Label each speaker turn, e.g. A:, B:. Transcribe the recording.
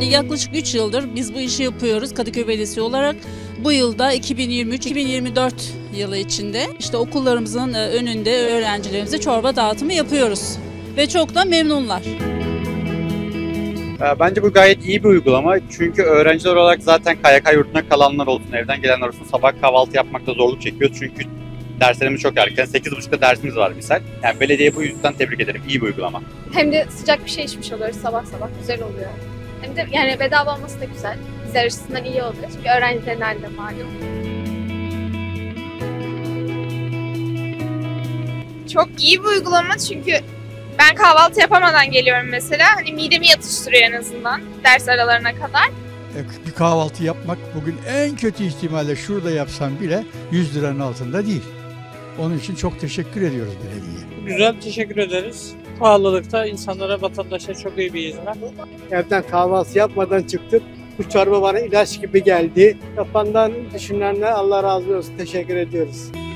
A: yaklaşık 3 yıldır biz bu işi yapıyoruz Kadıköy Belediyesi olarak. Bu yılda 2023-2024 yılı içinde işte okullarımızın önünde öğrencilerimize çorba dağıtımı yapıyoruz. Ve çok da memnunlar.
B: Bence bu gayet iyi bir uygulama. Çünkü öğrenciler olarak zaten KYK yurduna kalanlar olsun, evden gelenler olsun sabah kahvaltı yapmakta zorluk çekiyor. Çünkü derslerimiz çok erken. 8.30'da dersimiz var misal. Yani belediye bu yüzden tebrik ederim. İyi bir uygulama.
C: Hem de sıcak bir şey içmiş oluyoruz sabah sabah. Güzel oluyor. Hem de yani bedava olması da güzel. Bizler açısından iyi oluyor. Çünkü öğrencilerin halinde malum.
D: Çok iyi bir uygulama çünkü ben kahvaltı yapamadan geliyorum mesela. Hani midemi yatıştırıyor en azından ders aralarına kadar.
E: Bir kahvaltı yapmak bugün en kötü ihtimalle şurada yapsam bile 100 liranın altında değil. Onun için çok teşekkür ediyoruz belediyeye.
F: Güzel, teşekkür ederiz. Pahalılıkta insanlara, vatandaşa çok iyi bir hizmet.
G: Evden kahvaltı yapmadan çıktık. Bu çorba bana ilaç gibi geldi. Yapandan, düşünenler Allah razı olsun. Teşekkür ediyoruz.